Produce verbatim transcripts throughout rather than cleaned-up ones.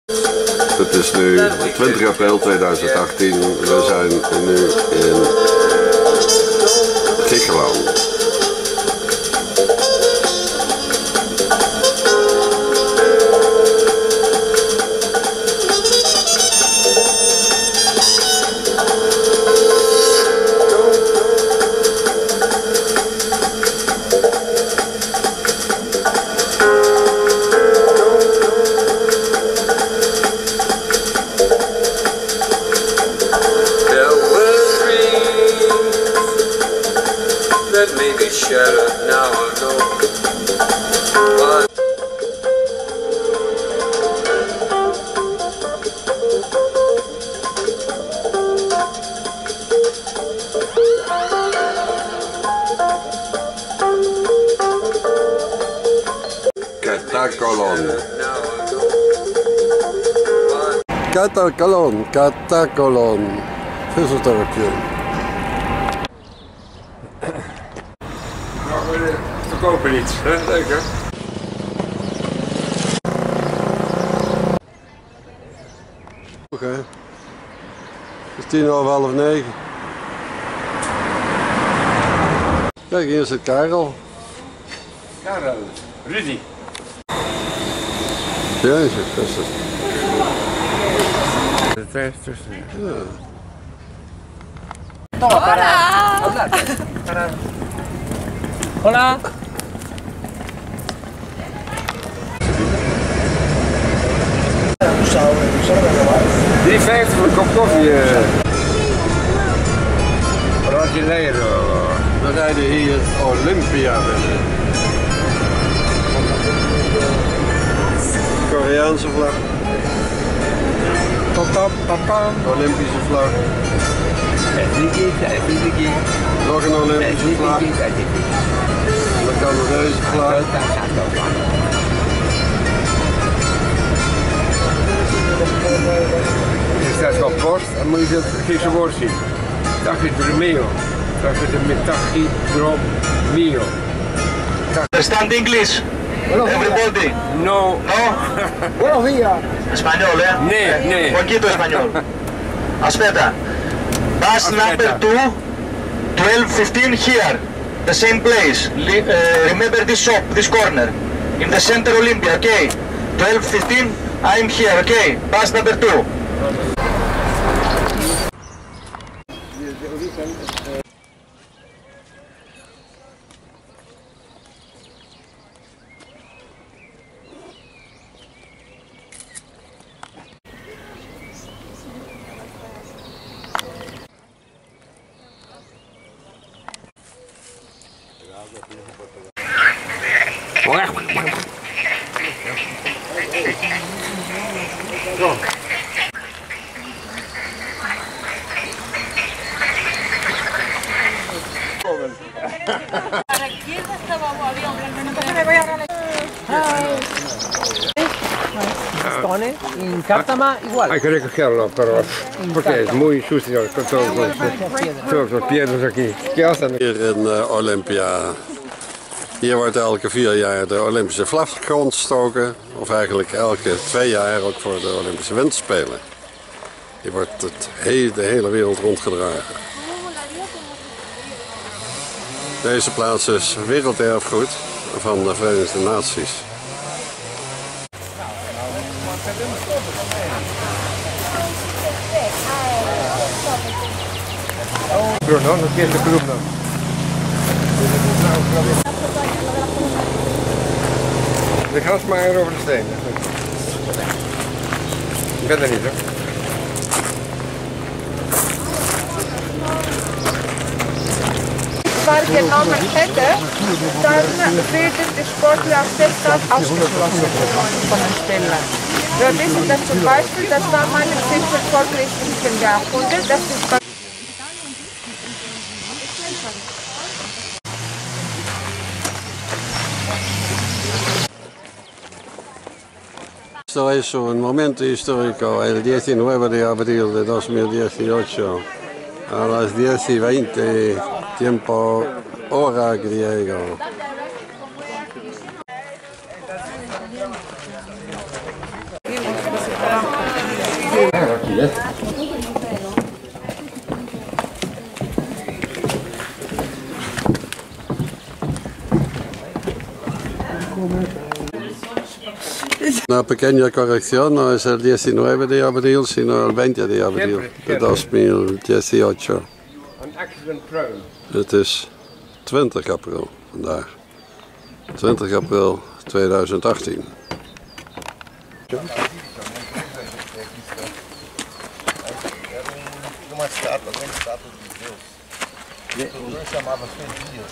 Het is nu twintig april tweeduizend achttien. We zijn nu in Griekenland. That may be shattered now I know. But Katakolon. Katakolon, Katakolon. Vissersdorpje. Verkopen iets, hè? Leuk hè? Oké. Het is tien over half negen. Kijk, hier zit Karel. Karel. Rudy. Jezus, dat is het. De twee tussen. Ja. Hola. Hola. drie vijftig voor een kop koffie. Brasileiro. We rijden hier Olympia binnen. Koreaanse vlag. Olympische vlag. Nog een Olympische vlag. De Canadese vlag. Er staat gewoon post en moet je het Griekse woord zien. Tachydromeo. Tachydromeo. Understand English? Everybody? No. No? Buenos días. Español, eh? Nee, nee. Poquito español. Aspetta. Bus number two, twelve fifteen here. The same place. Li uh, remember this shop, this corner. In the center Olympia, okay? twelve fifteen, I'm here, okay? Bus number two. In Cártama igual. Hay que recogerlo, pero porque es muy sucio con todos los, todos los piedras aquí. ¿Qué hacen? Hier in uh, Olympia. Hier wordt elke vier jaar de Olympische vlag ontstoken. Of eigenlijk elke twee jaar ook voor de Olympische Winterspelen. Die wordt het he de hele wereld rondgedragen. Deze plaats is werelderfgoed van de Verenigde Naties. Bruno, no tienes de club, no. De grasmaaier over de steen. Ik ben er niet, hoor. Parken nummer hätte, dann würde der Sportler auf der Stadt ausgeschlossen von den Stellen. Wir wissen dass zum Beispiel, das war meine siebten vorchristlichen Jahrhundert, das ist bei Esto es un momento histórico, el diecinueve de abril de dos mil dieciocho, a las diez y veinte, tiempo hora griego. hè? Una pequeña corrección, no es el diecinueve de abril, sino el veinte de abril de dos mil dieciocho. Een accident prone. Het is twintig april vandaag. twintig april tweeduizend achttien. Uma estátua, grande estátua de Deus. O professor chamava Fedias.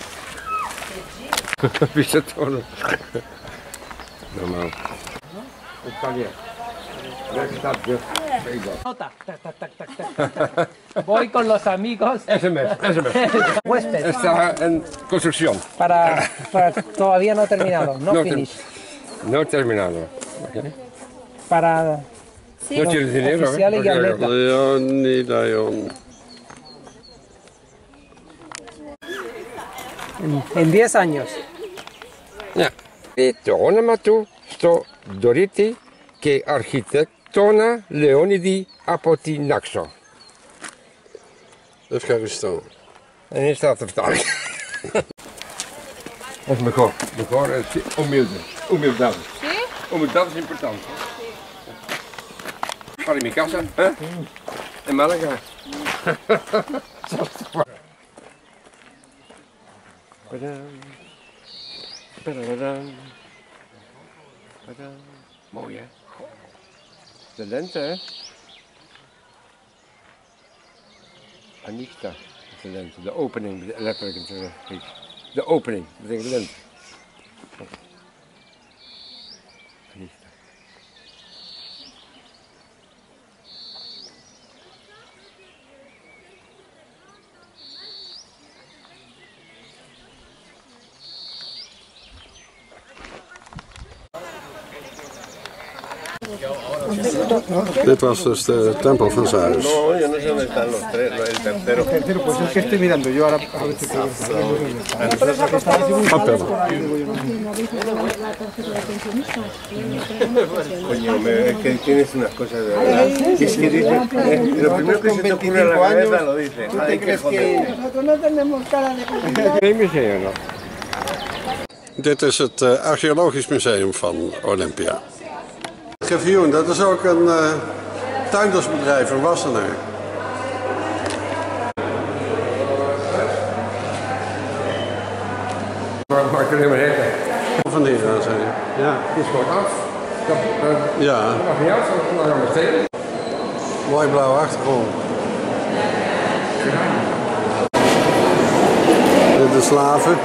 Wist het toch? Normaal. Dat kan je. Welke stad? Nota. Tac, tac, tac, tac, tac, tac. Voy con los amigos. S M S, S M S. Huésped. Está en construcción. Para, para todavía no terminado, no, No finish. No terminado. Para No tienes dinero, ¿eh? oficiales y atletas. Leon, niet Leon. En, en diez años. Ja. Tona matu sto doriti ke architectona Leonidi Apotinaxo. Afghanistan. En hier staat de vertaling. Dat is mejor. Mejor es humilde. Humildad. Humildad es importante. Para mi casa, ¿eh? En Málaga. Mooi, hè? De lente, hè? Anita, de lente. De opening, letterlijk in het Grieks. De opening, dat betekent lente. Anita. Dit was dus de tempel van Zeus. No, yo no sé dónde están los tres, no, el tercero. El tercero, pues es que estoy mirando yo ahora a ver si puedo. Coño, me, es que tienes unas cosas de verdad. Es que dice, eh, lo primero que se te ocurre en la cabeza lo dice. Hay que joder. Nosotros no tenemos cara de comunidad. Geen museum nog. Dit is het uh, archeologisch museum van Olympia. Gevioen, dat is ook een uh, tuindersbedrijf in Wassenaar. Maar maar kunnen we redden. Van hier aan zijn. Ja. Het is gewoon af. Dat, dat, Ja, dat mag niet af, dan gaan we stelen. mooi blauwe achtergrond. Dit de slaven.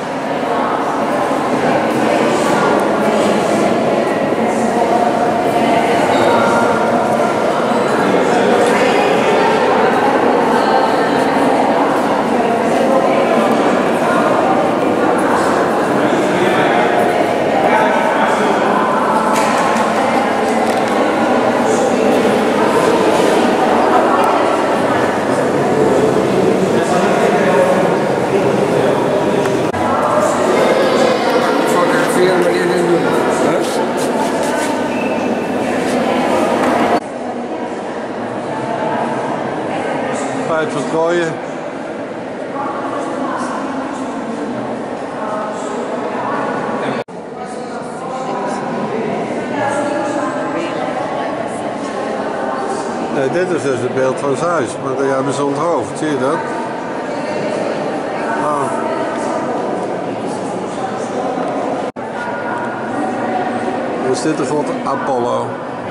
Feit van Trooien. Nee, dit is dus het beeld van Zeus, maar dat hebben ze onthoofd, zie je dat? Oh. Is dit de god Apollo?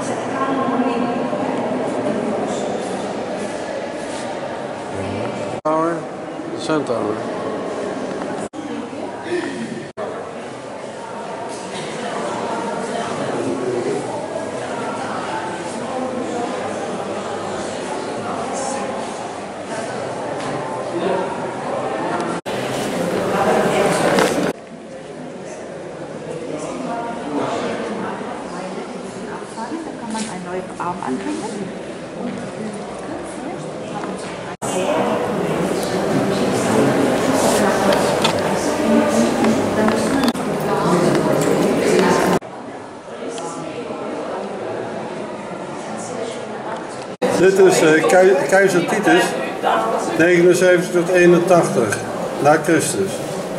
Tower, de Centaur. Da kann man einen neuen Arm anbringen. Dit is uh, keizer Titus, negenenzeventig tot eenentachtig, na Christus.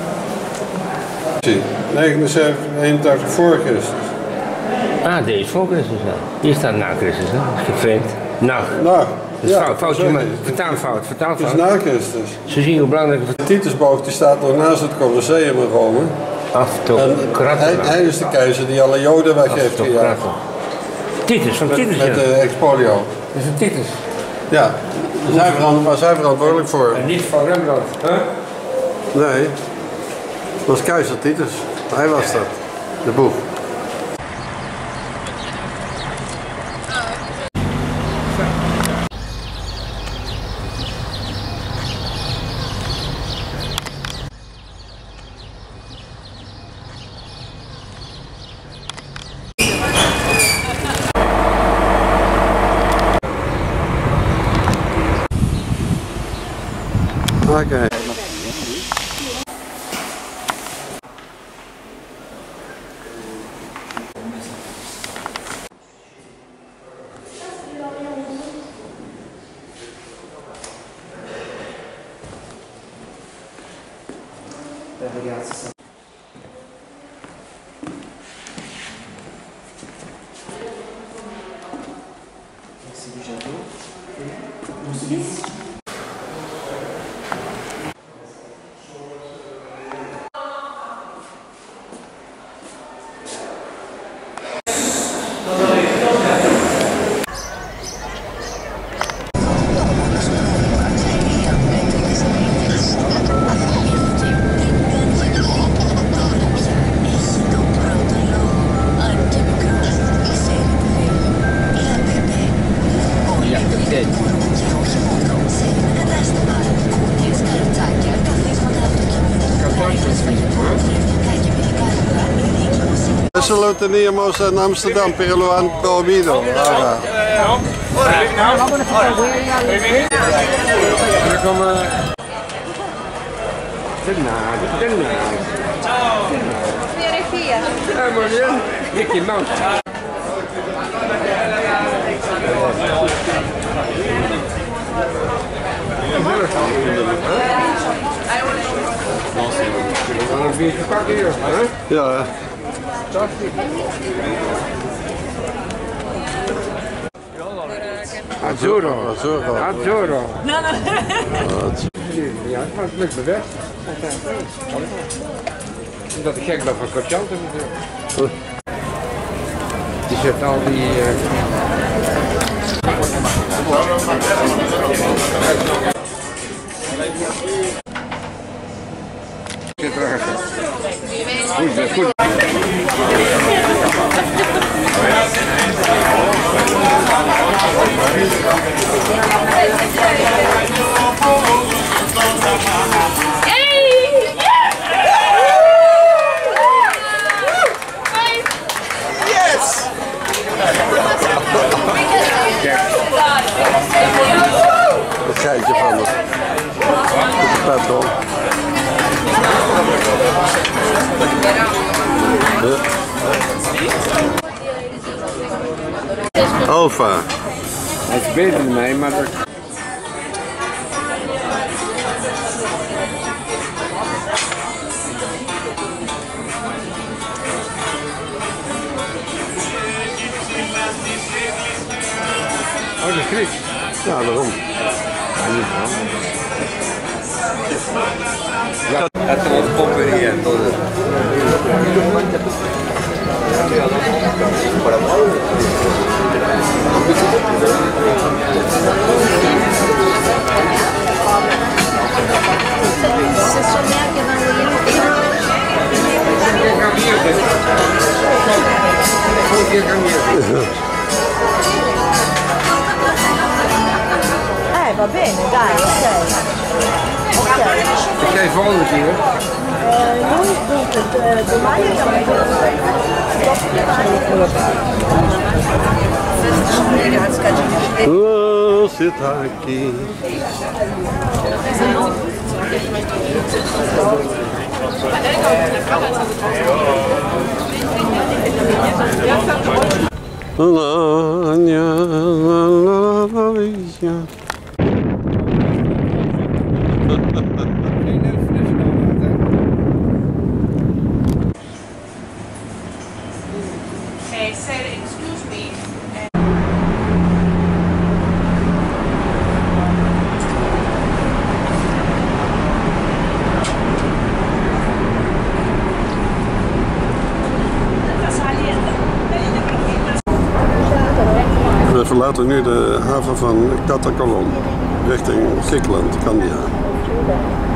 negenenzeventig tot eenentachtig voor Christus. Ah, deze is voor Christus, ja. Hier staat na Christus, hè? Dat is geframed. Nou. Nou. Dat is ja, fout, foutje, maar vertaalfout, vertaalfout. Het is na Christus. Zo zie je hoe belangrijk het De Titusboog die staat nog naast het Colosseum in Rome. Hij, hij is de keizer die alle Joden weg heeft gejaagd. Titus, van Titus, Met, met de expolio. Dat is een Titus. Ja, daar zijn we zijn verantwoordelijk voor. En niet van Rembrandt, hè? Nee, dat was keizer Titus. Hij was dat, de boeg. Okay. Solo teníamos en Amsterdam, pero lo han prohibido ahora. Mickey Mouse. Een biertje pakken hier, hè? Ja. Azzurro. Azzurro. Azzurro. No, no. Ja, het lukt me weg. Omdat ik gek ben van Corciante natuurlijk. Die zet al die... Uh... Zit erachter. Goed, dat is goed. Het geitje van me. Dat is toch? Alpha. Hij is beter dan mij, maar dat... Oh, dat is Grieks. Ja, waarom? Ja, dat transpopería todo. Eh, va bene, dai, ok. Ok. Ik ga je volgende keer. Eh, noi dunque, domani abbiamo il Oh, zit aqui. La, la, la, la, la. verlaten nu de haven van Katakolon richting Griekenland, Candia.